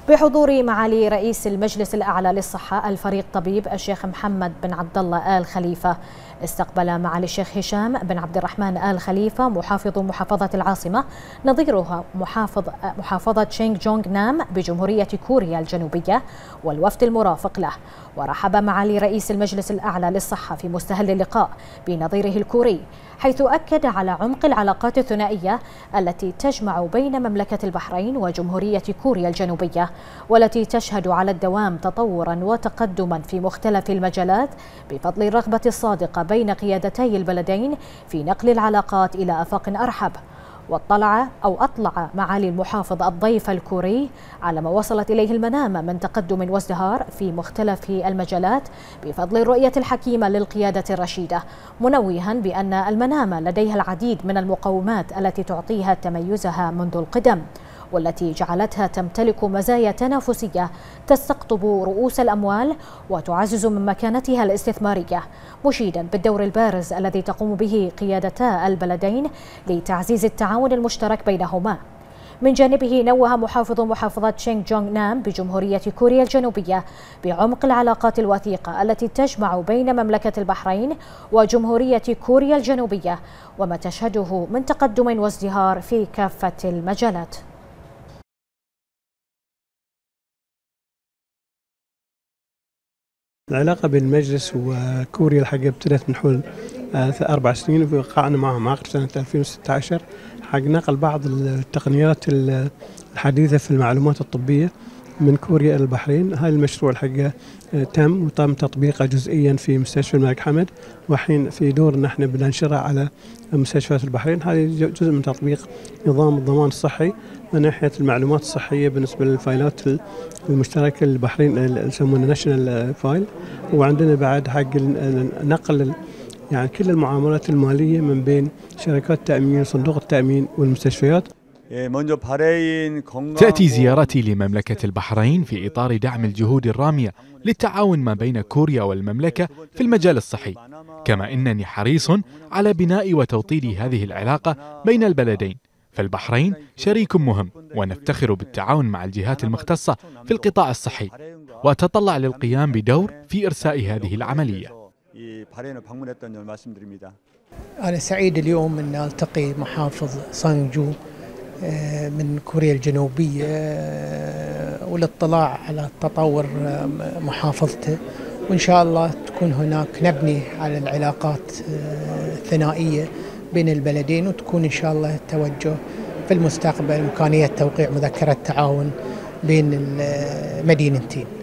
بحضور معالي رئيس المجلس الأعلى للصحة الفريق طبيب الشيخ محمد بن عبد الله آل خليفة. استقبل معالي الشيخ هشام بن عبد الرحمن آل خليفة محافظ محافظة العاصمة نظيرها محافظة شينغ جونغ نام بجمهورية كوريا الجنوبية والوفد المرافق له. ورحب معالي رئيس المجلس الأعلى للصحة في مستهل اللقاء بنظيره الكوري، حيث أكد على عمق العلاقات الثنائية التي تجمع بين مملكة البحرين وجمهورية كوريا الجنوبية، والتي تشهد على الدوام تطورا وتقدما في مختلف المجالات بفضل الرغبة الصادقة بين قيادتي البلدين في نقل العلاقات إلى آفاق أرحب. أطلع معالي المحافظ الضيف الكوري على ما وصلت إليه المنامة من تقدم وازدهار في مختلف المجالات بفضل الرؤية الحكيمة للقيادة الرشيدة، منوها بأن المنامة لديها العديد من المقومات التي تعطيها تميزها منذ القدم، والتي جعلتها تمتلك مزايا تنافسية تستقطب رؤوس الأموال وتعزز من مكانتها الاستثمارية، مشيدا بالدور البارز الذي تقوم به قيادتا البلدين لتعزيز التعاون المشترك بينهما. من جانبه نوه محافظ محافظة شينغ جونغ نام بجمهورية كوريا الجنوبية بعمق العلاقات الوثيقة التي تجمع بين مملكة البحرين وجمهورية كوريا الجنوبية، وما تشهده من تقدم وازدهار في كافة المجالات. العلاقة بين المجلس وكوريا الحقيقة ابتدت من حول 4 سنين، ووقعنا معهم عقد سنة 2016 حق نقل بعض التقنيات الحديثة في المعلومات الطبية من كوريا إلى البحرين. هذا المشروع الحقيقة تم تطبيقه جزئيا في مستشفى الملك حمد، وحين في دور نحن بننشره على مستشفيات البحرين. هذه جزء من تطبيق نظام الضمان الصحي من ناحية المعلومات الصحية بالنسبة للفايلات المشتركة للبحرين اللي يسمونها ناشونال فايل. وعندنا بعد حق نقل يعني كل المعاملات المالية من بين شركات التأمين، صندوق التأمين والمستشفيات. تأتي زيارتي لمملكة البحرين في إطار دعم الجهود الرامية للتعاون ما بين كوريا والمملكة في المجال الصحي، كما إنني حريص على بناء وتوطيد هذه العلاقة بين البلدين، فالبحرين شريك مهم ونفتخر بالتعاون مع الجهات المختصة في القطاع الصحي، وأتطلع للقيام بدور في إرساء هذه العملية. أنا سعيد اليوم أن ألتقي محافظ سانجو من كوريا الجنوبية والاطلاع على تطور محافظته، وإن شاء الله تكون هناك نبني على العلاقات الثنائية بين البلدين، وتكون إن شاء الله التوجه في المستقبل إمكانية توقيع مذكرة تعاون بين المدينتين.